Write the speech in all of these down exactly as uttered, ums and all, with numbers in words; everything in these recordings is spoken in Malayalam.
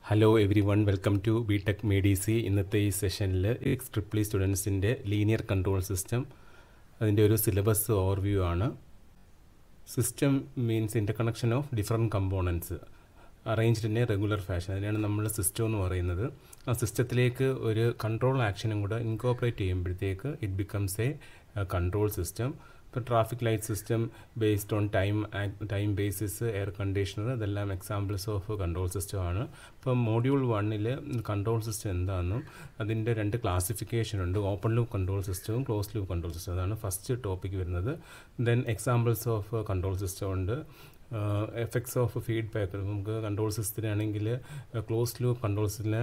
Hello everyone, welcome to B tech Medici. ഇന്നത്തെ ഈ സെഷനിൽ എക്സ് ട്രിപ്പിൾ ഇ സ്റ്റുഡൻസിൻ്റെ ലീനിയർ കൺട്രോൾ സിസ്റ്റം അതിൻ്റെ ഒരു സിലബസ് ഓവർവ്യൂ ആണ്. System means interconnection of different components arranged in a regular fashion. അതിനാണ് നമ്മൾ സിസ്റ്റം എന്ന് പറയുന്നത്. ആ സിസ്റ്റത്തിലേക്ക് ഒരു കൺട്രോൾ ആക്ഷനും കൂടെ ഇൻകോപ്പറേറ്റ് ചെയ്യുമ്പോഴത്തേക്ക് it becomes a control system. ഇപ്പോൾ traffic light system based on time time basis, air conditioner, ഇതെല്ലാം എക്സാമ്പിൾസ് ഓഫ് കൺട്രോൾ സിസ്റ്റമാണ്. ഇപ്പം മോഡ്യൂൾ വണ്ണിൽ കൺട്രോൾ സിസ്റ്റം എന്താണെന്നും അതിൻ്റെ രണ്ട് ക്ലാസിഫിക്കേഷൻ ഉണ്ട്. ഓപ്പൺ ലൂപ്പ് കൺട്രോൾ സിസ്റ്റവും ക്ലോസ് ലൂപ്പ് കൺട്രോൾ സിസ്റ്റം. അതാണ് ഫസ്റ്റ് ടോപ്പിക് വരുന്നത്. Then examples of control system ഉണ്ട്. Effects of feedback. നമുക്ക് കൺട്രോൾ സിസ്റ്റത്തിനാണെങ്കിൽ ക്ലോസ് ലൂപ്പ് കൺട്രോൾ സിസ്റ്റത്തിന്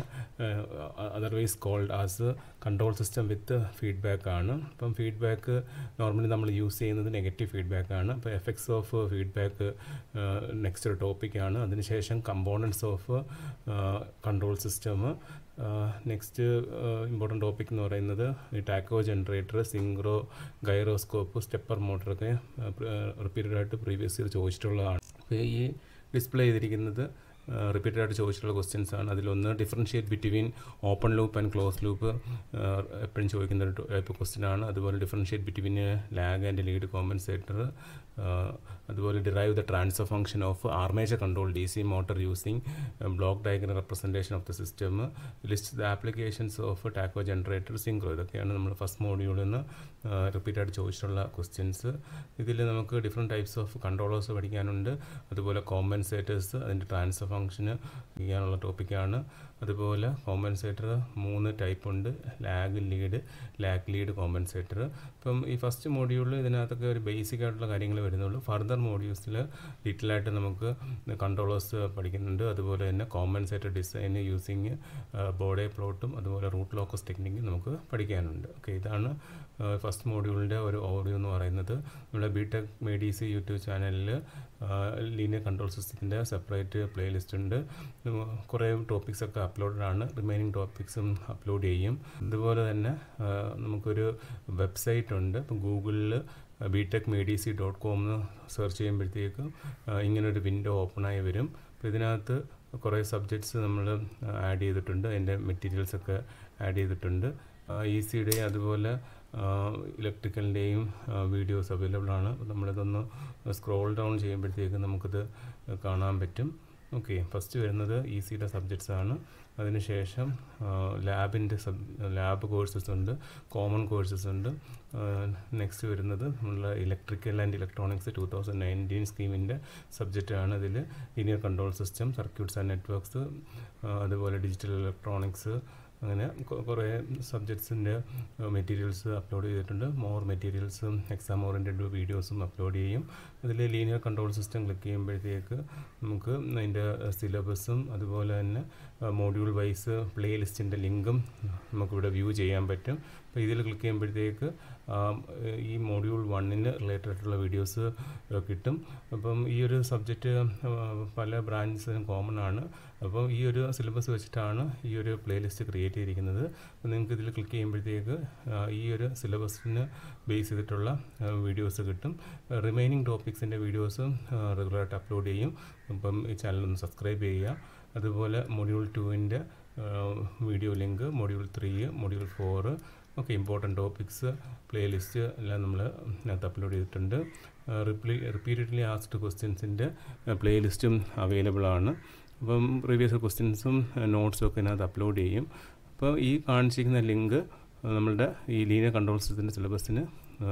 otherwise called as control system with feedback ആണ്. അപ്പം ഫീഡ്ബാക്ക് നോർമലി നമ്മൾ യൂസ് ചെയ്യുന്നത് നെഗറ്റീവ് ഫീഡ്ബാക്ക് ആണ്. അപ്പോൾ എഫക്ട്സ് ഓഫ് ഫീഡ്ബാക്ക് നെക്സ്റ്റ് ഒരു ടോപ്പിക്കാണ്. അതിനുശേഷം components of control system. Next important topic എന്ന് പറയുന്നത് ഈ tacho generator, synchro, gyroscope, stepper മോട്ടറൊക്കെ റിപ്പീറ്റഡായിട്ട് പ്രീവിയസ് ഇയർ ചോദിച്ചിട്ടുള്ളതാണ്. അപ്പോൾ ഈ ഡിസ്പ്ലേ ചെയ്തിരിക്കുന്നത് റിപ്പീറ്റഡ് ആയിട്ട് ചോദിച്ചിട്ടുള്ള ക്വസ്റ്റ്യൻസ് ആണ്. അതിലൊന്ന് differentiate between open loop and close loop എപ്പോഴും ചോദിക്കുന്ന ഒരു ടൈപ്പ് ക്വസ്റ്റ്യൻ ആണ്. അതുപോലെ differentiate between lag and lead compensator. അതുപോലെ derive the transfer function of armature control D C motor using block diagram representation of the system. List the applications of tacho generator, synchro. ഇതൊക്കെയാണ് നമ്മൾ ഫസ്റ്റ് മോഡ്യൂളിൽ നിന്ന് റിപ്പീറ്റായിട്ട് ചോദിച്ചിട്ടുള്ള ക്വസ്റ്റ്യൻസ്. ഇതിൽ നമുക്ക് ഡിഫറെൻറ്റ് ടൈപ്സ് ഓഫ് കൺട്രോളേഴ്സ് പഠിക്കാനുണ്ട്. അതുപോലെ കോമ്പൻസേറ്റേഴ്സ്, അതിൻ്റെ ട്രാൻസ്ഫർ ഫംഗ്ഷന് ചെയ്യാനുള്ള ടോപ്പിക്കാണ്. അതുപോലെ കോമ്പൻസേറ്റർ മൂന്ന് ടൈപ്പ് ഉണ്ട്: lag lead, lag lead compensator. ഇപ്പം ഈ ഫസ്റ്റ് മോഡ്യൂളിൽ ഇതിനകത്തൊക്കെ ഒരു ബേസിക് ആയിട്ടുള്ള കാര്യങ്ങൾ വരുന്നുള്ളൂ. ഫർദർ മോഡ്യൂൾസിൽ ഡീറ്റെയിലായിട്ട് നമുക്ക് കൺട്രോളേഴ്സ് പഠിക്കുന്നുണ്ട്. അതുപോലെ തന്നെ കോമ്പൻസേറ്റർ ഡിസൈൻ യൂസിങ് ബോർഡേ പ്ലോട്ടും അതുപോലെ റൂട്ട് ലോക്കസ് ടെക്നിക്കും നമുക്ക് പഠിക്കാനുണ്ട്. ഓക്കെ, ഇതാണ് ഫസ്റ്റ് മോഡ്യൂളിൻ്റെ ഒരു ഓവർവ്യൂ എന്ന് പറയുന്നത്. നമ്മുടെ ബി ടെക് മെഡിസി യൂട്യൂബ് ചാനലിൽ ലീനിയർ കൺട്രോൾ സിസ്റ്റത്തിൻ്റെ സെപ്പറേറ്റ് പ്ലേലിസ്റ്റ് ഉണ്ട്. കുറേ ടോപ്പിക്സൊക്കെ അപ്ലോഡഡ് ആണ്. റിമൈനിങ് ടോപ്പിക്സും അപ്ലോഡ് ചെയ്യും. അതുപോലെ തന്നെ നമുക്കൊരു വെബ്സൈറ്റ് ഉണ്ട്. ഇപ്പം ഗൂഗിളിൽ ബി ടെക് മെഡിസി ഡോട്ട് കോം എന്ന് സെർച്ച് ചെയ്യുമ്പോഴത്തേക്കും ഇങ്ങനൊരു വിൻഡോ ഓപ്പണായി വരും. അപ്പോൾ ഇതിനകത്ത് കുറേ സബ്ജക്ട്സ് നമ്മൾ ആഡ് ചെയ്തിട്ടുണ്ട്. അതിൻ്റെ മെറ്റീരിയൽസൊക്കെ ആഡ് ചെയ്തിട്ടുണ്ട്. ഇ സിയുടെ അതുപോലെ ഇലക്ട്രിക്കലിൻ്റെയും വീഡിയോസ് അവൈലബിൾ ആണ്. നമ്മളിതൊന്ന് സ്ക്രോൾ ഡൗൺ ചെയ്യുമ്പോഴത്തേക്ക് നമുക്കിത് കാണാൻ പറ്റും. ഓക്കെ, ഫസ്റ്റ് വരുന്നത് ഇ സിയുടെ സബ്ജക്ട്സ് ആണ്. അതിനുശേഷം ലാബിൻ്റെ സബ് ലാബ് കോഴ്സസ് ഉണ്ട്, കോമൺ കോഴ്സസ് ഉണ്ട്. നെക്സ്റ്റ് വരുന്നത് നമ്മളുടെ electrical and electronics two thousand nineteen സ്കീമിൻ്റെ സബ്ജക്റ്റാണ്. ഇതിൽ linear control system, circuits and networks, അതുപോലെ ഡിജിറ്റൽ ഇലക്ട്രോണിക്സ്, അങ്ങനെ കുറേ സബ്ജക്ട്സിൻ്റെ മെറ്റീരിയൽസ് അപ്ലോഡ് ചെയ്തിട്ടുണ്ട്. മോർ മെറ്റീരിയൽസും എക്സാം ഓറിയൻറ്റഡ് വീഡിയോസും അപ്ലോഡ് ചെയ്യും. അതിൽ ലീനിയർ കൺട്രോൾ സിസ്റ്റം ക്ലിക്ക് ചെയ്യുമ്പോഴത്തേക്ക് നമുക്ക് അതിൻ്റെ സിലബസും അതുപോലെ തന്നെ മോഡ്യൂൾ വൈസ് പ്ലേ ലിസ്റ്റിൻ്റെ ലിങ്കും നമുക്കിവിടെ വ്യൂ ചെയ്യാൻ പറ്റും. അപ്പോൾ ഇതിൽ ക്ലിക്ക് ചെയ്യുമ്പോഴത്തേക്ക് ഈ മോഡ്യൂൾ വണ്ണിന് റിലേറ്റഡ് ആയിട്ടുള്ള വീഡിയോസ് കിട്ടും. അപ്പം ഈ ഒരു സബ്ജക്റ്റ് പല ബ്രാഞ്ചസിനും കോമൺ ആണ്. അപ്പോൾ ഈ ഒരു സിലബസ് വെച്ചിട്ടാണ് ഈ ഒരു പ്ലേലിസ്റ്റ് ക്രിയേറ്റ് ചെയ്തിരിക്കുന്നത്. അപ്പോൾ നിങ്ങൾക്ക് ഇതിൽ ക്ലിക്ക് ചെയ്യുമ്പോഴത്തേക്ക് ഈ ഒരു സിലബസിന് ബേസ് ചെയ്തിട്ടുള്ള വീഡിയോസ് കിട്ടും. റിമൈനിങ് ടോപ്പിക്സിൻ്റെ വീഡിയോസും റെഗുലറായിട്ട് അപ്ലോഡ് ചെയ്യും. അപ്പം ഈ ചാനലൊന്ന് സബ്സ്ക്രൈബ് ചെയ്യുക. അതുപോലെ മൊഡ്യൂൾ ടുവിൻ്റെ video link, module three, module four ഒക്കെ ഇമ്പോർട്ടൻറ്റ് ടോപ്പിക്സ് പ്ലേലിസ്റ്റ് എല്ലാം നമ്മൾ ഇതിനകത്ത് അപ്ലോഡ് ചെയ്തിട്ടുണ്ട്. റിപ്ലീ റിപ്പീറ്റഡ്ലി ആസ്ക്ഡ് ക്വസ്റ്റ്യൻസിൻ്റെ പ്ലേലിസ്റ്റും അവൈലബിൾ ആണ്. അപ്പം പ്രീവിയസ് ക്വസ്റ്റ്യൻസും നോട്ട്സും ഒക്കെ ഇതിനകത്ത് അപ്ലോഡ് ചെയ്യും. അപ്പോൾ ഈ കാണിച്ചിരിക്കുന്ന ലിങ്ക് നമ്മളുടെ ഈ ലീനിയർ കൺട്രോൾ സിസ്റ്റത്തിൻ്റെ സിലബസിന്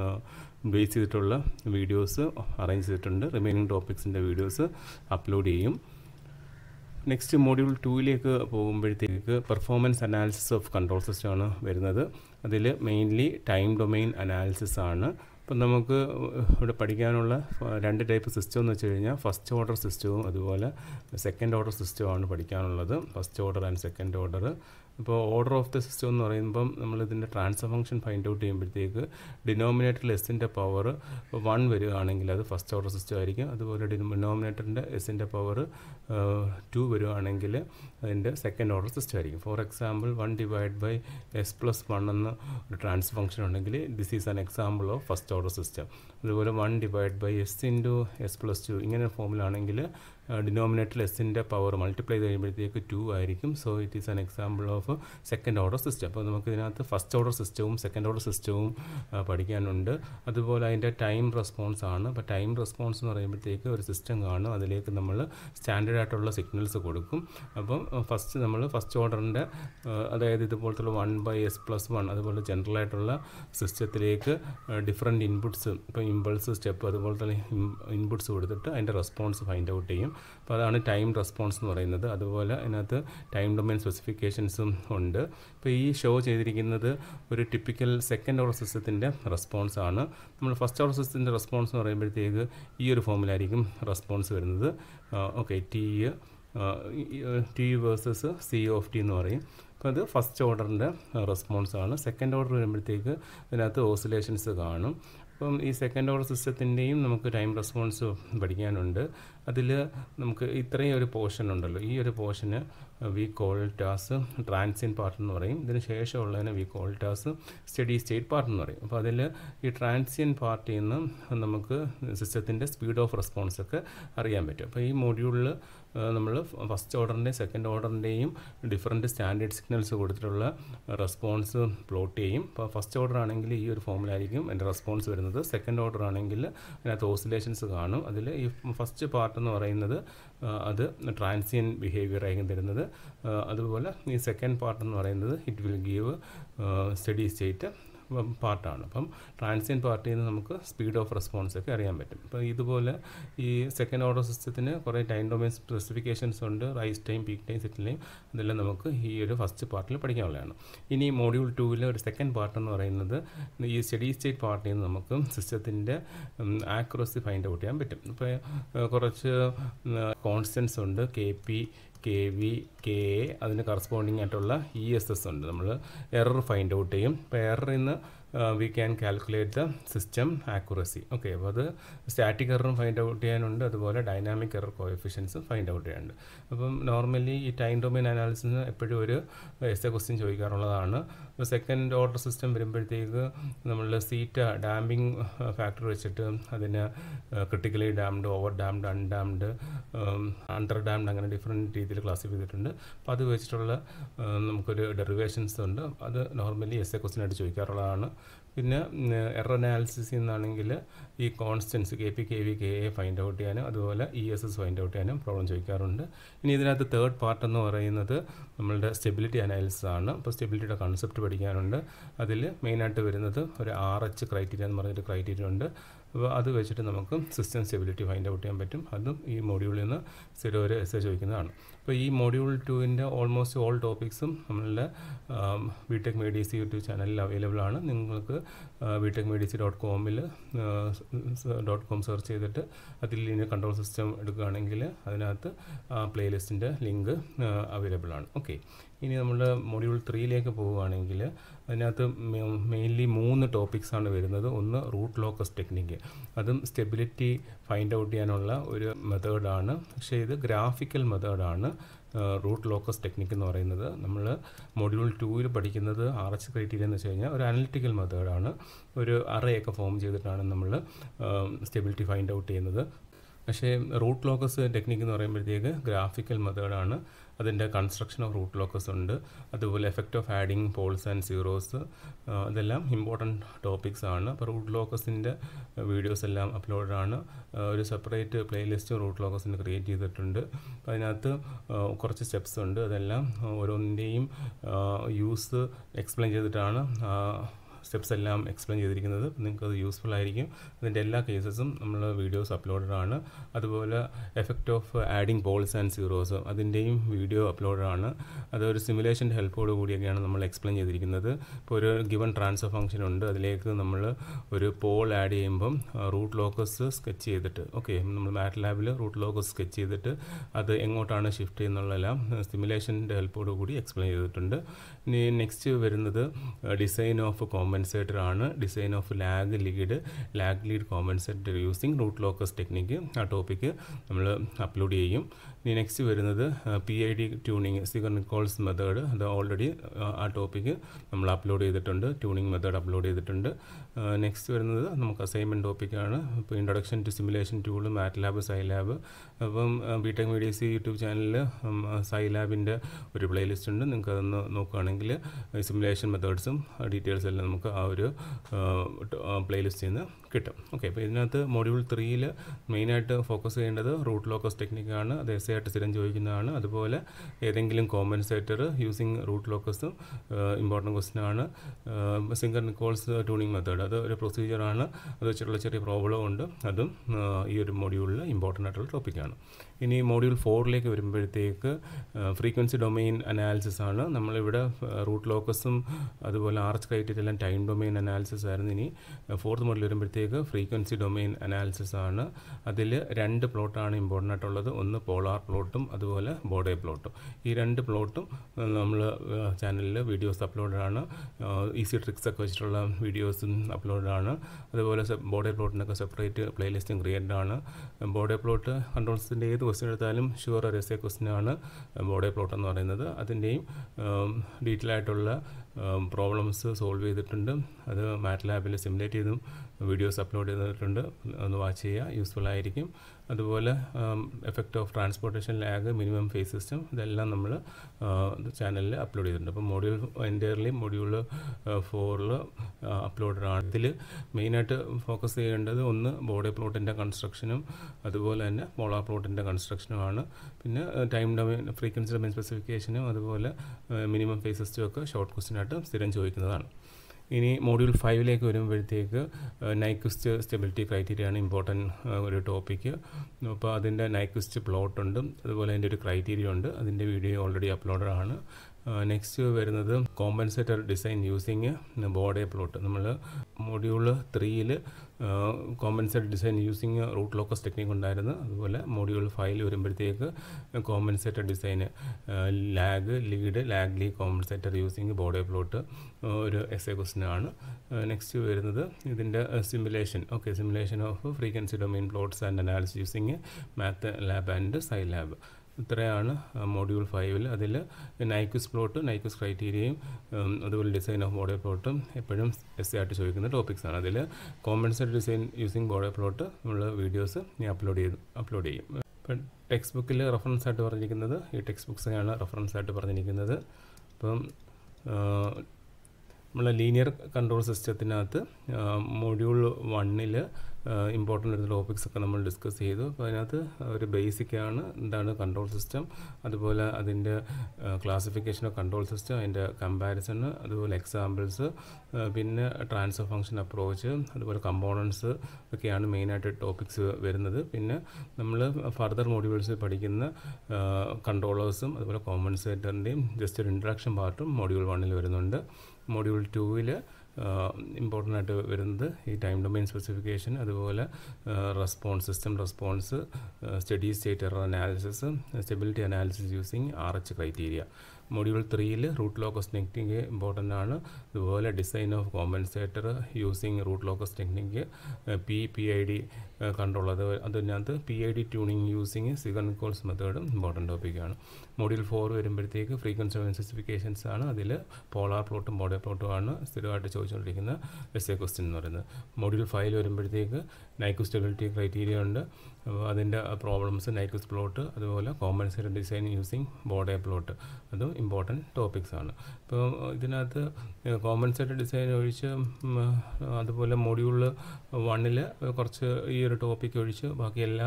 ബേസ് ചെയ്തിട്ടുള്ള വീഡിയോസ് അറേഞ്ച് ചെയ്തിട്ടുണ്ട്. റിമൈനിങ് ടോപ്പിക്സിൻ്റെ വീഡിയോസ് അപ്ലോഡ് ചെയ്യും. നെക്സ്റ്റ് മോഡ്യൂൾ ടൂയിലേക്ക് പോകുമ്പോഴത്തേക്ക് പെർഫോമൻസ് അനാലിസിസ് ഓഫ് കൺട്രോൾ സിസ്റ്റമാണ് വരുന്നത്. അതിൽ മെയിൻലി ടൈം ഡൊമെയിൻ അനാലിസിസ് ആണ്. അപ്പം നമുക്ക് ഇവിടെ പഠിക്കാനുള്ള രണ്ട് ടൈപ്പ് സിസ്റ്റം എന്ന് വെച്ച് കഴിഞ്ഞാൽ ഫസ്റ്റ് ഓർഡർ സിസ്റ്റവും അതുപോലെ സെക്കൻഡ് ഓർഡർ സിസ്റ്റവുമാണ് പഠിക്കാനുള്ളത്. First order and second order. ഇപ്പോൾ ഓർഡർ ഓഫ് ദ സിസ്റ്റം എന്ന് പറയുമ്പം നമ്മളിതിൻ്റെ ട്രാൻസ്ഫർ ഫംഗ്ഷൻ ഫൈൻഡ് ഔട്ട് ചെയ്യുമ്പോഴത്തേക്ക് ഡിനോമിനേറ്ററിൽ എസിൻ്റെ പവർ വൺ വരികയാണെങ്കിൽ അത് ഫസ്റ്റ് ഓർഡർ സിസ്റ്റം ആയിരിക്കും. അതുപോലെ ഡിനോമിനേറ്ററിൻ്റെ എസിൻ്റെ പവർ ടു വരികയാണെങ്കിൽ അതിൻ്റെ സെക്കൻഡ് ഓർഡർ സിസ്റ്റം ആയിരിക്കും. For example one divide by S plus one എന്ന ഒരു ട്രാൻസ്ഫർ ഫംഗ്ഷൻ ഉണ്ടെങ്കിൽ this is an example of first order system. അതുപോലെ one divide by S into S plus two ഇങ്ങനെ ഫോമിലാണെങ്കിൽ ഡിനോമിനേറ്ററിൽ എസിൻ്റെ പവർ മൾട്ടിപ്ലൈ ചെയ്യുമ്പോഴത്തേക്ക് ടു ആയിരിക്കും. So it is an example of second order system. അപ്പോൾ നമുക്ക് ഇതിനകത്ത് ഫസ്റ്റ് ഓർഡർ സിസ്റ്റവും സെക്കൻഡ് ഓർഡർ സിസ്റ്റവും പഠിക്കാനുണ്ട്. അതുപോലെ അതിൻ്റെ ടൈം റെസ്പോൺസ് ആണ്. അപ്പോൾ ടൈം റെസ്പോൺസ് എന്ന് പറയുമ്പോഴത്തേക്ക് ഒരു സിസ്റ്റം കാണും, അതിലേക്ക് നമ്മൾ സ്റ്റാൻഡേർഡ് ആയിട്ടുള്ള സിഗ്നൽസ് കൊടുക്കും. അപ്പം ഫസ്റ്റ് നമ്മൾ ഫസ്റ്റ് ഓർഡറിൻ്റെ അതായത് ഇതുപോലത്തുള്ള one by S plus one അതുപോലെ ജനറൽ ആയിട്ടുള്ള സിസ്റ്റത്തിലേക്ക് ഡിഫറെൻറ്റ് ഇൻപുട്സ് ഇപ്പോൾ ഇമ്പൾസ് സ്റ്റെപ്പ് അതുപോലത്തെ ഇൻപുട്സ് കൊടുത്തിട്ട് അതിൻ്റെ റെസ്പോൺസ് ഫൈൻഡ് ഔട്ട് ചെയ്യും. അപ്പോൾ അതാണ് ടൈം റെസ്പോൺസ് എന്ന് പറയുന്നത്. അതുപോലെ അതിനകത്ത് ടൈം ഡൊമൈൻ സ്പെസിഫിക്കേഷൻസും ഉണ്ട്. ഇപ്പോൾ ഈ ഷോ ചെയ്തിരിക്കുന്നത് ഒരു ടിപ്പിക്കൽ സെക്കൻഡ് ഓർഡർ സിസ്റ്റത്തിൻ്റെ റെസ്പോൺസ് ആണ്. നമ്മൾ ഫസ്റ്റ് ഓർഡർ സിസ്റ്റത്തിൻ്റെ റെസ്പോൺസ് എന്ന് പറയുമ്പോഴത്തേക്ക് ഈ ഒരു ഫോമിലായിരിക്കും റെസ്പോൺസ് വരുന്നത്. Okay, T T versus C of T എന്ന് പറയും. അപ്പോൾ അത് ഫസ്റ്റ് ഓർഡറിൻ്റെ റെസ്പോൺസ് ആണ്. സെക്കൻഡ് ഓർഡർ വരുമ്പോഴത്തേക്ക് ഇതിനകത്ത് ഓസിലേഷൻസ് കാണും. അപ്പം ഈ സെക്കൻഡ് ഓർഡർ സിസ്റ്റത്തിൻ്റെയും നമുക്ക് ടൈം റെസ്പോൺസ് പഠിക്കാനുണ്ട്. അതിൽ നമുക്ക് ഇത്രയും ഒരു പോർഷൻ ഉണ്ടല്ലോ, ഈ ഒരു പോർഷന് we call that's transient part എന്ന് പറയും. ഇതിന് ശേഷമുള്ളതിന് we call that's steady state part എന്ന് പറയും. അപ്പോൾ അതിൽ ഈ ട്രാൻസിയൻ പാർട്ടിൽ നിന്ന് നമുക്ക് സിസ്റ്റത്തിൻ്റെ സ്പീഡ് ഓഫ് റെസ്പോൺസ് ഒക്കെ അറിയാൻ പറ്റും. അപ്പോൾ ഈ മൊഡ്യൂളിൽ നമ്മൾ ഫസ്റ്റ് ഓർഡറിൻ്റെയും സെക്കൻഡ് ഓർഡറിൻ്റെയും ഡിഫറൻറ്റ് സ്റ്റാൻഡേർഡ് സിഗ്നൽസ് കൊടുത്തിട്ടുള്ള റെസ്പോൺസ് പ്ലോട്ട് ചെയ്യും. അപ്പോൾ ഫസ്റ്റ് ഓർഡർ ആണെങ്കിൽ ഈ ഒരു ഫോമിലായിരിക്കും എൻ്റെ റെസ്പോൺസ് വരുന്നത്. സെക്കൻഡ് ഓർഡർ ആണെങ്കിൽ അതിനകത്ത് ഓസിലേഷൻസ് കാണും. അതിൽ ഈ ഫസ്റ്റ് പാർട്ട് എന്ന് പറയുന്നത് അത് ട്രാൻസിയൻ ബിഹേവിയർ ആയിരിക്കും തരുന്നത്. അതുപോലെ ഈ സെക്കൻഡ് പാർട്ട് എന്ന് പറയുന്നത് it will give steady state പാർട്ടാണ്. അപ്പം ട്രാൻസിയൻ പാർട്ടിൽ നിന്ന് നമുക്ക് സ്പീഡ് ഓഫ് റെസ്പോൺസ് ഒക്കെ അറിയാൻ പറ്റും. അപ്പോൾ ഇതുപോലെ ഈ സെക്കൻഡ് ഓർഡർ സിസ്റ്റത്തിന് കുറേ ടൈം ഡൊമൈൻ സ്പെസിഫിക്കേഷൻസ് ഉണ്ട്, rise time, peak time, settle time, ഇതെല്ലാം നമുക്ക് ഈ ഒരു ഫസ്റ്റ് പാർട്ടിൽ പഠിക്കാനുള്ളതാണ്. ഇനി മോഡ്യൂൾ ടൂവിലെ ഒരു സെക്കൻഡ് പാർട്ട് എന്ന് പറയുന്നത് ഈ സ്റ്റഡി സ്റ്റേറ്റ് പാർട്ടിൽ നിന്ന് നമുക്ക് സിസ്റ്റത്തിൻ്റെ ആക്യുറസി ഫൈൻഡ് ഔട്ട് ചെയ്യാൻ പറ്റും. ഇപ്പോൾ കുറച്ച് കോൺസ്റ്റൻസ് ഉണ്ട്, K P, K V, K A, അതിന് കറസ്പോണ്ടിങ് ആയിട്ടുള്ള ഇ എസ് എസ് ഉണ്ട്. നമ്മൾ എറർ ഫൈൻഡ് ഔട്ട് ചെയ്യും. ഇപ്പോൾ എററിൽ നിന്ന് we can calculate the system accuracy. Okay, അപ്പോൾ അത് സ്റ്റാറ്റിക് എററും ഫൈൻഡ് ഔട്ട് ചെയ്യാനുണ്ട്, അതുപോലെ ഡൈനാമിക് എറർ കോഎഫിഷ്യൻസും ഫൈൻഡ് ഔട്ട് ചെയ്യാനുണ്ട്. അപ്പം നോർമലി ഈ ടൈം ഡൊമൈൻ അനാലിസിന് എപ്പോഴും ഒരു എസ് എ ക്വസ്റ്റ്യൻ ചോദിക്കാറുള്ളതാണ്. ഇപ്പോൾ സെക്കൻഡ് ഓർഡർ സിസ്റ്റം വരുമ്പോഴത്തേക്ക് നമ്മൾ സീറ്റ ഡാമ്പിങ് ഫാക്ടർ വെച്ചിട്ട് അതിന് critically damped, over damped, undamped, under damped, അങ്ങനെ ഡിഫറെൻറ്റ് രീതിയിൽ ക്ലാസിഫൈ ചെയ്തിട്ടുണ്ട്. അപ്പോൾ അത് വെച്ചിട്ടുള്ള നമുക്കൊരു ഡെറിവേഷൻസ് ഉണ്ട്. അത് നോർമലി എസ് എ ക്വസ്റ്റ്യൻ ആയിട്ട് ചോദിക്കാറുള്ളതാണ്. പിന്നെ എറർ അനാലിസിസിൽ നിന്നാണെങ്കിൽ ഈ constants K P, K V, K A find out ചെയ്യാനും അതുപോലെ E S S find out ചെയ്യാനും പ്രോബ്ലം ചോദിക്കാറുണ്ട്. ഇനി ഇതിനകത്ത് തേർഡ് പാർട്ട് എന്ന് പറയുന്നത് നമ്മളുടെ സ്റ്റെബിലിറ്റി അനാലിസിസ് ആണ്. അപ്പോൾ സ്റ്റെബിലിറ്റിയുടെ കൺസെപ്റ്റ് പഠിക്കാനുണ്ട്. അതിൽ മെയിനായിട്ട് വരുന്നത് ഒരു ആർ എച്ച് ക്രൈറ്റീരിയ എന്ന് പറഞ്ഞൊരു ക്രൈറ്റീരിയ ഉണ്ട്. അപ്പോൾ അത് വെച്ചിട്ട് നമുക്ക് സിസ്റ്റം സ്റ്റെബിലിറ്റി ഫൈൻഡ് ഔട്ട് ചെയ്യാൻ പറ്റും. അതും ഈ മോഡ്യൂളിൽ നിന്ന് സ്ഥിരം ഒരു എസ് എ ചോദിക്കുന്നതാണ്. അപ്പോൾ ഈ മോഡ്യൂൾ ടുവിൻ്റെ ഓൾമോസ്റ്റ് ഓൾ ടോപ്പിക്സും നമ്മളുടെ ബിടെക് മെഡിസി യൂട്യൂബ് ചാനലിൽ അവൈലബിൾ ആണ്. നിങ്ങൾക്ക് ബിടെക് മെഡിസി ഡോട്ട് കോമിൽ ഡോട്ട് കോം സെർച്ച് ചെയ്തിട്ട് അതിൽ ഇതിൻ്റെ കൺട്രോൾ സിസ്റ്റം എടുക്കുകയാണെങ്കിൽ അതിനകത്ത് പ്ലേലിസ്റ്റിൻ്റെ ലിങ്ക് അവൈലബിൾ ആണ്. ഓക്കെ, ഇനി നമ്മൾ മൊഡ്യൂൾ ത്രീയിലേക്ക് പോവുകയാണെങ്കിൽ അതിനകത്ത് മെയിൻലി മൂന്ന് ടോപ്പിക്സാണ് വരുന്നത്. ഒന്ന് റൂട്ട് ലോക്കസ് ടെക്നിക്ക്, അതും സ്റ്റെബിലിറ്റി ഫൈൻഡ് ഔട്ട് ചെയ്യാനുള്ള ഒരു മെത്തേഡാണ്. പക്ഷേ ഇത് ഗ്രാഫിക്കൽ മെത്തേഡാണ്. റൂട്ട് ലോക്കസ് ടെക്നിക്ക് എന്ന് പറയുന്നത് നമ്മൾ മൊഡ്യൂൾ ടൂവിൽ പഠിക്കുന്നത് ആർ എച്ച് ക്രൈറ്റീരിയ എന്ന് വെച്ച് കഴിഞ്ഞാൽ ഒരു അനലിറ്റിക്കൽ മെത്തേഡാണ്. ഒരു അറേയൊക്കെ ഫോം ചെയ്തിട്ടാണ് നമ്മൾ സ്റ്റെബിലിറ്റി ഫൈൻഡ് ഔട്ട് ചെയ്യുന്നത്. പക്ഷേ റൂട്ട് ലോക്കസ് ടെക്നിക്ക് എന്ന് പറയുമ്പോഴത്തേക്ക് ഗ്രാഫിക്കൽ മെത്തേഡാണ്. അതിൻ്റെ കൺസ്ട്രക്ഷൻ ഓഫ് റൂട്ട് ലോക്കസ് ഉണ്ട്, അതുപോലെ effect of adding poles and zeros, ഇതെല്ലാം ഇമ്പോർട്ടൻറ്റ് ടോപ്പിക്സ് ആണ്. അപ്പോൾ റൂട്ട് ലോക്കസിൻ്റെ വീഡിയോസ് എല്ലാം അപ്ലോഡ് ആണ്. ഒരു സെപ്പറേറ്റ് പ്ലേലിസ്റ്റ് റൂട്ട് ലോക്കസിന് ക്രിയേറ്റ് ചെയ്തിട്ടുണ്ട്. അപ്പോൾ അതിനകത്ത് കുറച്ച് സ്റ്റെപ്സ് ഉണ്ട്. അതെല്ലാം ഓരോന്നിൻ്റെയും യൂസ് എക്സ്പ്ലെയിൻ ചെയ്തിട്ടാണ് സ്റ്റെപ്സ് എല്ലാം എക്സ്പ്ലെയിൻ ചെയ്തിരിക്കുന്നത്. നിങ്ങൾക്ക് അത് യൂസ്ഫുൾ ആയിരിക്കും. അതിൻ്റെ എല്ലാ കേസസും നമ്മൾ വീഡിയോസ് അപ്ലോഡഡ് ആണ്. അതുപോലെ effect of adding poles and zeros, അതിൻ്റെയും വീഡിയോ അപ്ലോഡഡ് ആണ്. അതൊരു സിമുലേഷൻ്റെ ഹെൽപ്പോട് കൂടിയൊക്കെയാണ് നമ്മൾ എക്സ്പ്ലെയിൻ ചെയ്തിരിക്കുന്നത്. ഇപ്പോൾ ഒരു ഗിവൺ ട്രാൻസ്ഫർ ഫംഗ്ഷൻ ഉണ്ട്, അതിലേക്ക് നമ്മൾ ഒരു പോൾ ആഡ് ചെയ്യുമ്പം റൂട്ട് ലോക്കസ് സ്കെച്ച് ചെയ്തിട്ട്, ഓക്കെ, നമ്മൾ മാറ്റ് ലാബിൽ റൂട്ട് ലോക്കസ് സ്കെച്ച് ചെയ്തിട്ട് അത് എങ്ങോട്ടാണ് ഷിഫ്റ്റ് ചെയ്യുന്നുള്ളതെല്ലാം സിമുലേഷൻ്റെ ഹെൽപ്പോട് കൂടി എക്സ്പ്ലെയിൻ ചെയ്തിട്ടുണ്ട്. ഇനി നെക്സ്റ്റ് വരുന്നത് ഡിസൈൻ ഓഫ് കോമ്പൻസേറ്റർ ആണ്. Design of lag lead lag lead compensator using root locus technique, ആ ടോപ്പിക്ക് നമ്മൾ അപ്ലോഡ് ചെയ്യും. ഇനി നെക്സ്റ്റ് വരുന്നത് P I D tuning Ziegler Nichols method. അത് ഓൾറെഡി ആ ടോപ്പിക്ക് നമ്മൾ അപ്ലോഡ് ചെയ്തിട്ടുണ്ട്, ട്യൂണിങ് മെത്തേഡ് അപ്ലോഡ് ചെയ്തിട്ടുണ്ട്. നെക്സ്റ്റ് വരുന്നത് നമുക്ക് അസൈൻമെൻറ്റ് ടോപ്പിക്കാണ്. ഇപ്പോൾ introduction to simulation tool, MATLAB, Scilab. അപ്പം ബി ടെക് മീഡിയ സി യൂട്യൂബ് ചാനലിൽ സൈലാബിൻ്റെ ഒരു പ്ലേലിസ്റ്റ് ഉണ്ട്. നിങ്ങൾക്ക് അതൊന്ന് നോക്കുകയാണെങ്കിൽ സിമുലേഷൻ മെത്തേഡ്സും ഡീറ്റെയിൽസ് എല്ലാം നമുക്ക് ആ ഒരു പ്ലേലിസ്റ്റിൽ നിന്ന് കിട്ടും. ഓക്കെ, അപ്പോൾ ഇതിനകത്ത് മോഡ്യൂൾ ത്രീയിൽ മെയിനായിട്ട് ഫോക്കസ് ചെയ്യേണ്ടത് റൂട്ട് ലോക്കസ് ടെക്നിക്കാണ്. അത് എസ് ആയിട്ട് സ്ഥിരം ചോദിക്കുന്നതാണ്. അതുപോലെ ഏതെങ്കിലും കോമ്പൻസേറ്റർ യൂസിങ് റൂട്ട് ലോക്കസും ഇമ്പോർട്ടൻറ്റ് ക്വസ്റ്റ്യൻ ആണ്. സിംഗർ നിക്കോൾസ് ട്യൂണിങ് മെത്തേഡ് അത് ഒരു പ്രൊസീജിയറാണ്. അത് വെച്ചിട്ടുള്ള ചെറിയ പ്രോബ്ലം ഉണ്ട്. അതും ഈ ഒരു മോഡ്യൂളിൽ ഇമ്പോർട്ടൻ്റ് ആയിട്ടുള്ള ടോപ്പിക്കാണ്. ഇനി മോഡ്യൂൾ ഫോറിലേക്ക് വരുമ്പോഴത്തേക്ക് ഫ്രീക്വൻസി ഡൊമെയിൻ അനാലിസിസ് ആണ്. നമ്മളിവിടെ റൂട്ട് ലോക്കസും അതുപോലെ ആർച്ച് ക്രൈറ്റീരിയ എല്ലാം ടൈം ഡൊമെയിൻ അനാലിസിസ് ആയിരുന്നു. ഇനി ഫോർത്ത് മോഡ്യൂൾ വരുമ്പോഴത്തേക്ക് ഫ്രീക്വൻസി ഡൊമെയിൻ അനാലിസിസ് ആണ്. അതിൽ രണ്ട് പ്ലോട്ടാണ് ഇമ്പോർട്ടൻ്റ് ആയിട്ടുള്ളത്. ഒന്ന് പോളാർ പ്ലോട്ടും അതുപോലെ ബോഡേ പ്ലോട്ടും. ഈ രണ്ട് പ്ലോട്ടും നമ്മൾ ചാനലിൽ വീഡിയോസ് അപ്ലോഡാണ്. ഈസി ട്രിക്സ് ഒക്കെ വെച്ചിട്ടുള്ള വീഡിയോസും അപ്ലോഡാണ്. അതുപോലെ ബോഡേ പ്ലോട്ടിനൊക്കെ സെപ്പറേറ്റ് പ്ലേലിസ്റ്റും ക്രിയേറ്റഡ് ആണ്. ബോഡേ പ്ലോട്ട് കൺട്രോൾസിൻ്റെ ഏത് ക്വസ്റ്റ്യൻ എടുത്താലും ഷുവർ ഒരു എസ് എ ക്വസ്റ്റ്യൻ ആണ് ബോഡേ പ്ലോട്ട് എന്ന് പറയുന്നത്. അതിൻ്റെയും ഡീറ്റെയിൽ ആയിട്ടുള്ള പ്രോബ്ലംസ് സോൾവ് ചെയ്തിട്ടുണ്ട്. അത് മാറ്റ് ലാബിൽ സിമുലേറ്റ് ചെയ്തും വീഡിയോസ് അപ്ലോഡ് ചെയ്തിട്ടുണ്ട്. ഒന്ന് വാച്ച് ചെയ്യുക, യൂസ്ഫുൾ ആയിരിക്കും. അതുപോലെ effect of transportation lag, minimum phase system, ഇതെല്ലാം നമ്മൾ ചാനലിൽ അപ്ലോഡ് ചെയ്തിട്ടുണ്ട്. അപ്പോൾ മോഡ്യൂൾ എൻ്റയർലി മോഡ്യൂൾ ഫോറിൽ അപ്ലോഡഡ് ആണ്. ഇതിൽ മെയിനായിട്ട് ഫോക്കസ് ചെയ്യേണ്ടത് ഒന്ന് ബോഡി പ്ലോട്ടിൻ്റെ കൺസ്ട്രക്ഷനും അതുപോലെ തന്നെ പോളാർ പ്ലോട്ടിൻ്റെ കൺസ്ട്രക്ഷനുമാണ്. പിന്നെ ടൈം ഡൊമെയിൻ, ഫ്രീക്വൻസി ഡൊമെയിൻ സ്പെസിഫിക്കേഷനും അതുപോലെ മിനിമം ഫേസ് സിസ്റ്റം ഒക്കെ ഷോർട്ട് ക്വസ്റ്റ്യനായിട്ട് സ്ഥിരം ചോദിക്കുന്നതാണ്. ഇനി മോഡ്യൂൾ ഫൈവിലേക്ക് വരുമ്പോഴത്തേക്ക് നൈക്വിസ്റ്റ് സ്റ്റെബിലിറ്റി ക്രൈറ്റീരിയ ആണ് ഇമ്പോർട്ടൻറ്റ് ഒരു ടോപ്പിക്ക്. അപ്പോൾ അതിൻ്റെ നൈക്വിസ്റ്റ് പ്ലോട്ടുണ്ട്, അതുപോലെ അതിൻ്റെ ഒരു ക്രൈറ്റീരിയ ഉണ്ട്. അതിൻ്റെ വീഡിയോ ഓൾറെഡി അപ്ലോഡഡ് ആണ്. നെക്സ്റ്റ് വരുന്നത് compensator design using Bode plot. നമ്മൾ മോഡ്യൂൾ ത്രീയിൽ compensator design using root locus technique ഉണ്ടായിരുന്നു. അതുപോലെ മോഡ്യൂൾ ഫൈവിൽ വരുമ്പോഴത്തേക്ക് compensator design, lag, lead, lag lead compensator using Bode plot ഒരു എസ് എ ക്വസ്റ്റ്യൻ ആണ്. നെക്സ്റ്റ് വരുന്നത് ഇതിൻ്റെ simulation. Okay, simulation of frequency domain plots and analysis using MATLAB and Scilab. ഇത്രയാണ് മോഡ്യൂൾ ഫൈവിൽ. അതിൽ നൈക്വിസ് പ്ലോട്ട്, നൈക്വിസ് ക്രൈറ്റീരിയയും അതുപോലെ ഡിസൈൻ ഓഫ് ബോഡി പ്ലോട്ടും എപ്പോഴും എസ് ആയിട്ട് ചോദിക്കുന്ന ടോപ്പിക്സാണ്. അതിൽ compensator design using Bode plot നമ്മൾ വീഡിയോസ് ഞാൻ അപ്ലോഡ് ചെയ്ത് അപ്ലോഡ് ചെയ്യും. ഇപ്പം ടെക്സ്റ്റ് ബുക്കിൽ റെഫറൻസ് ആയിട്ട് പറഞ്ഞിരിക്കുന്നത് ഈ ടെക്സ്റ്റ് ബുക്സാണ് റെഫറൻസ് ആയിട്ട് പറഞ്ഞിരിക്കുന്നത്. അപ്പം നമ്മളെ ലീനിയർ കൺട്രോൾ സിസ്റ്റത്തിനകത്ത് മോഡ്യൂൾ വണ്ണിൽ ഇമ്പോർട്ടൻ്റ് ആയിട്ടുള്ള ടോപ്പിക്സ് ഒക്കെ നമ്മൾ ഡിസ്കസ് ചെയ്തു. അപ്പോൾ അതിനകത്ത് ഒരു ബേസിക്കാണ് എന്താണ് കൺട്രോൾ സിസ്റ്റം, അതുപോലെ അതിൻ്റെ ക്ലാസിഫിക്കേഷൻ ഓഫ് കൺട്രോൾ സിസ്റ്റം, അതിൻ്റെ കമ്പാരിസൺ, അതുപോലെ എക്സാമ്പിൾസ്, പിന്നെ ട്രാൻസ്ഫർ ഫംഗ്ഷൻ അപ്രോച്ച്, അതുപോലെ കമ്പോണൻസ് ഒക്കെയാണ് മെയിനായിട്ട് ടോപ്പിക്സ് വരുന്നത്. പിന്നെ നമ്മൾ ഫർദർ മോഡ്യൂൾസ് പഠിക്കുന്ന കൺട്രോളേഴ്സും അതുപോലെ കോമ്പൻസേറ്ററിൻ്റെയും ജസ്റ്റ് ഒരു ഇൻട്രഡക്ഷൻ പാർട്ടും മോഡ്യൂൾ വണ്ണിൽ വരുന്നുണ്ട്. മോഡ്യൂൾ ടൂവിൽ ഇമ്പോർട്ടൻ്റ് ആയിട്ട് വരുന്നത് ഈ ടൈം ഡൊമെയിൻ സ്പെസിഫിക്കേഷൻ, അതുപോലെ response, system response, steady state error analysis, stability analysis using R H criteria. Module ത്രീയിൽ റൂട്ട് ലോക്കസ് ടെക്നിക്ക് ഇമ്പോർട്ടൻ്റ് ആണ്. അതുപോലെ design of compensator using root locus technique, P P I D control, അത് അതിനകത്ത് P I D tuning using Ziegler Nichols മെത്തേഡും ഇമ്പോർട്ടൻ്റ് ടോപ്പിക്കാണ്. മോഡ്യൂൾ ഫോർ വരുമ്പോഴത്തേക്ക് ഫ്രീക്വൻസി ഡൊമെയിൻ സ്പെസിഫിക്കേഷൻസ് ആണ്. അതിൽ പോളാർ പ്ലോട്ടും ബോഡി പ്ലോട്ടും ആണ് സ്ഥിരമായിട്ട് ചോദിച്ചുകൊണ്ടിരിക്കുന്ന എസ് എ ക്വസ്റ്റ്യൻ എന്ന് പറയുന്നത്. മോഡ്യൂൾ ഫൈവ് വരുമ്പോഴത്തേക്ക് നൈക്വിസ്റ്റ് സ്റ്റെബിലിറ്റി ക്രൈറ്റീരിയ ഉണ്ട്. അപ്പോൾ അതിൻ്റെ പ്രോബ്ലംസ്, നൈക്വിസ്റ്റ് പ്ലോട്ട്, അതുപോലെ compensator design using Bode plot, അതും ഇമ്പോർട്ടൻറ്റ് ടോപ്പിക്സ് ആണ്. ഇപ്പോൾ ഇതിനകത്ത് കോമ്പൻസേറ്റർ ഡിസൈൻ ഒഴിച്ച് അതുപോലെ മോഡ്യൂൾ വണ്ണിൽ കുറച്ച് ഈ ഒരു ടോപ്പിക് ഒഴിച്ച് ബാക്കി എല്ലാ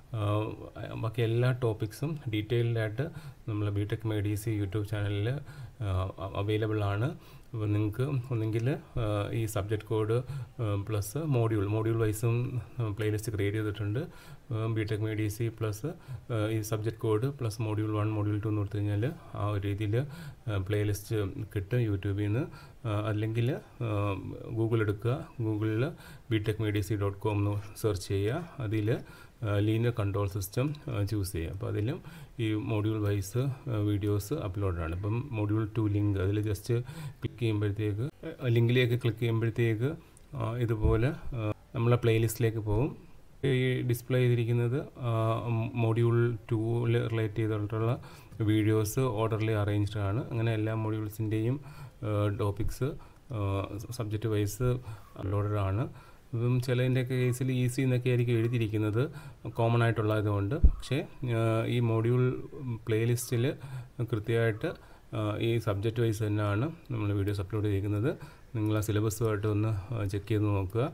ബാക്കി എല്ലാ ടോപ്പിക്സും ഡീറ്റെയിൽഡായിട്ട് നമ്മൾ B tech my D C YouTube ചാനലിൽ അവൈലബിൾ ആണ്. അപ്പോൾ നിങ്ങൾക്ക് ഒന്നെങ്കിൽ ഈ subject code plus module module വൈസും പ്ലേലിസ്റ്റ് ക്രിയേറ്റ് ചെയ്തിട്ടുണ്ട്. B tech my D C plus ഈ subject code plus module one module two എന്ന് കൊടുത്തു കഴിഞ്ഞാൽ ആ ഒരു രീതിയിൽ പ്ലേലിസ്റ്റ് കിട്ടും യൂട്യൂബിൽ നിന്ന്. അല്ലെങ്കിൽ ഗൂഗിൾ എടുക്കുക, ഗൂഗിളിൽ B tech my D C dot com എന്ന് സെർച്ച് ചെയ്യുക. അതിൽ ലീനിയർ കൺട്രോൾ സിസ്റ്റം ചൂസ് ചെയ്യുക. അപ്പോൾ അതിലും ഈ മോഡ്യൂൾ വൈസ് വീഡിയോസ് അപ്ലോഡാണ്. ഇപ്പം മോഡ്യൂൾ ടു ലിങ്ക് അതിൽ ജസ്റ്റ് ക്ലിക്ക് ചെയ്യുമ്പോഴത്തേക്ക് ലിങ്കിലേക്ക് ക്ലിക്ക് ചെയ്യുമ്പോഴത്തേക്ക് ഇതുപോലെ നമ്മളെ പ്ലേലിസ്റ്റിലേക്ക് പോകും. ഈ ഡിസ്പ്ലേ ചെയ്തിരിക്കുന്നത് മൊഡ്യൂൾ ടൂവിൽ റിലേറ്റ് ചെയ്തിട്ടുള്ള വീഡിയോസ് ഓർഡർലി അറേഞ്ച്ഡ് ആണ്. അങ്ങനെ എല്ലാ മൊഡ്യൂൾസിൻ്റെയും ടോപ്പിക്സ് സബ്ജക്റ്റ് വൈസ് അപ്ലോഡഡ് ആണ്. ഇപ്പം ചിലതിൻ്റെയൊക്കെ കേസിൽ ഈസി എന്നൊക്കെ ആയിരിക്കും എഴുതിയിരിക്കുന്നത് കോമൺ ആയിട്ടുള്ളതുകൊണ്ട്. പക്ഷേ ഈ മൊഡ്യൂൾ പ്ലേലിസ്റ്റിൽ കൃത്യമായിട്ട് ഈ സബ്ജക്റ്റ് വൈസ് തന്നെയാണ് നമ്മൾ വീഡിയോസ് അപ്ലോഡ് ചെയ്തിരിക്കുന്നത്. നിങ്ങൾ ആ സിലബസുമായിട്ട് ഒന്ന് ചെക്ക് ചെയ്ത് നോക്കുക.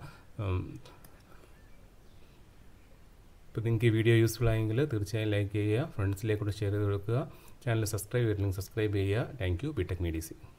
ഇപ്പോൾ നിങ്ങൾക്ക് ഈ വീഡിയോ യൂസ്ഫുൾ ആയെങ്കിൽ തീർച്ചയായും ലൈക്ക് ചെയ്യുക, ഫ്രണ്ട്സിലേക്കൂടെ ഷെയർ ചെയ്ത് കൊടുക്കുക. ചാനൽ സബ്സ്ക്രൈബ് ചെയ്തില്ലെങ്കിൽ സബ്സ്ക്രൈബ് ചെയ്യുക. Thank you. B tech Medici.